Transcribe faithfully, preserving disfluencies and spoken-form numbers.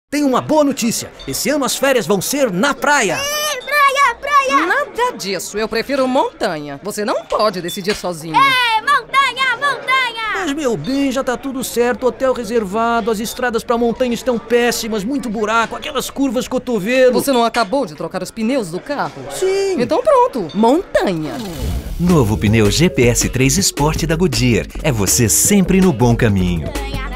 Tem uma boa notícia. Esse ano as férias vão ser na praia. É, praia, praia. Nada disso. Eu prefiro montanha. Você não pode decidir sozinho. É, montanha, montanha. Mas, meu bem, já tá tudo certo. Hotel reservado, as estradas pra montanha estão péssimas, muito buraco, aquelas curvas cotovelo. Você não acabou de trocar os pneus do carro? Sim. Então pronto, montanha. Novo pneu G P S três Sport da Goodyear. É você sempre no bom caminho. Montanha.